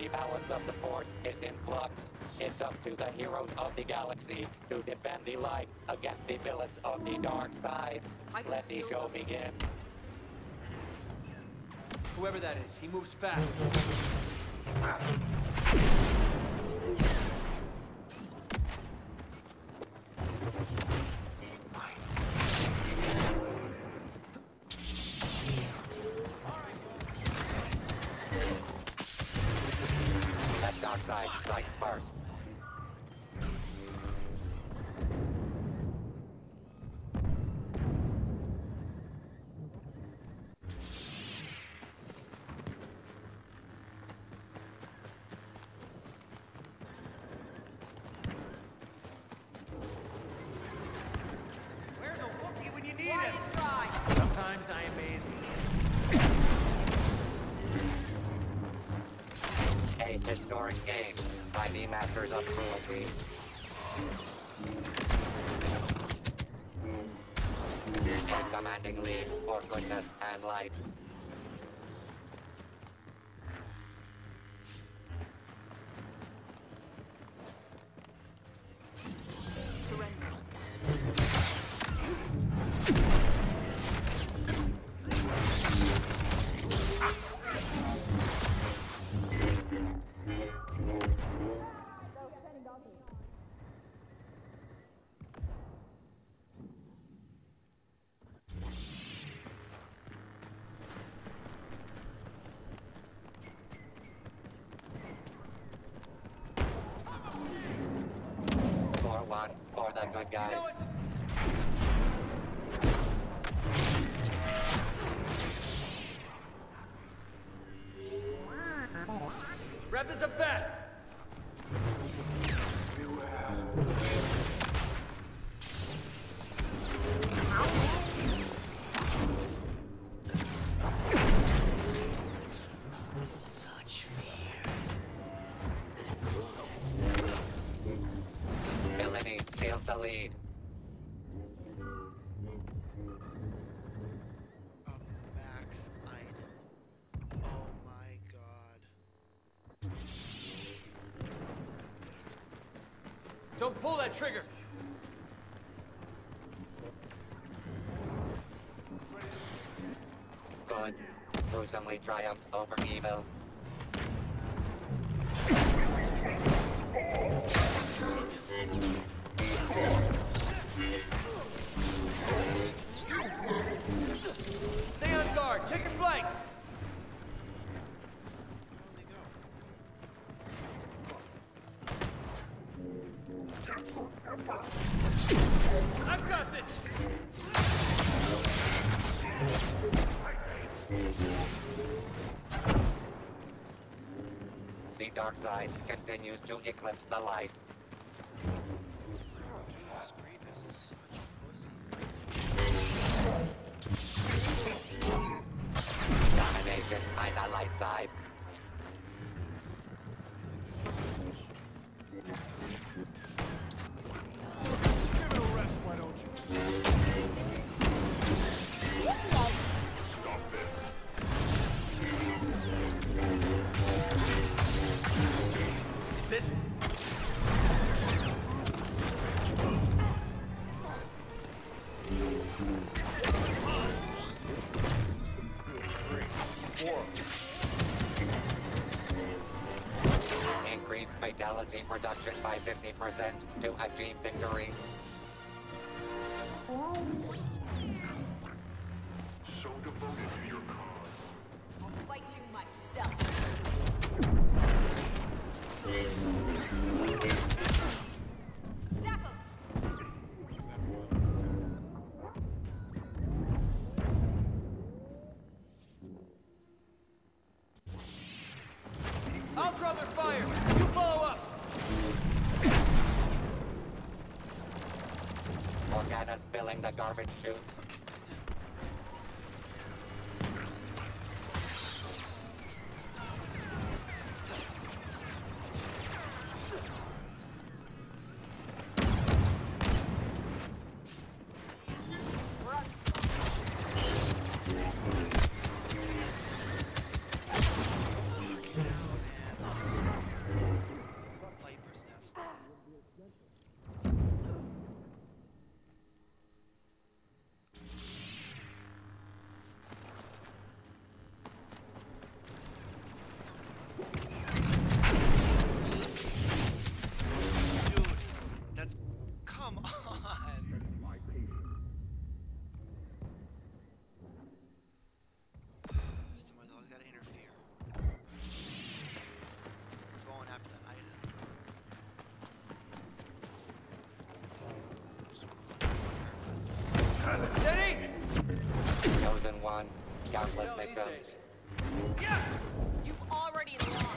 The balance of the Force is in flux. It's up to the heroes of the galaxy to defend the light against the villains of the dark side. Let the show begin. Whoever that is, he moves fast. That dark side strikes first. Where's a Wookiee when you need him? Sometimes I amaze you. A historic game by the Masters of Cruelty. A commanding lead for goodness and light. Surrender. Score one for the good guys. You know what? Wrap this up fast! Such fear. Villainy steals the lead. Max item. Oh my god. Don't pull that trigger! Good gruesomely triumphs over evil. Stay on guard! Check your flanks! I've got this! The dark side continues to eclipse the light. Domination by the light side. Give it a rest, why don't you? Stop this. Is this? Increase fatality production by 50% to achieve victory. So devoted to your cause. I'll fight you myself. Zap him! I'll draw their fire! You follow up! Morgana's filling the garbage chutes. on. Countless Tell these victims. days. You've already lost.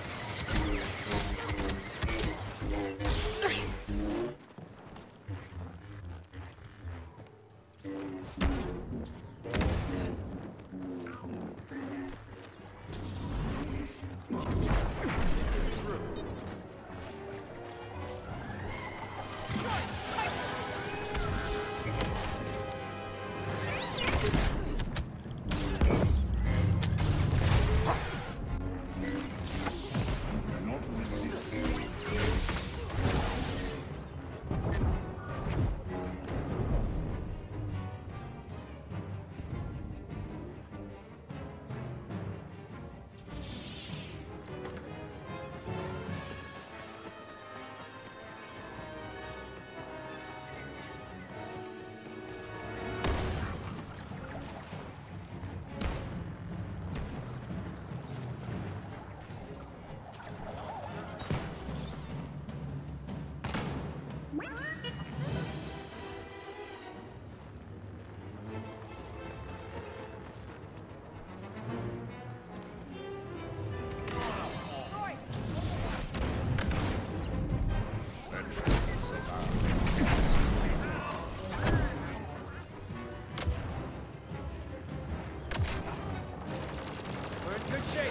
We're in good shape.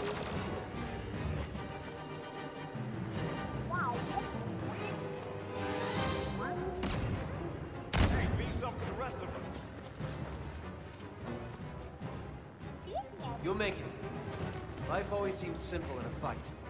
Hey, leave some for the rest of us. You'll make it. Life always seems simple in a fight.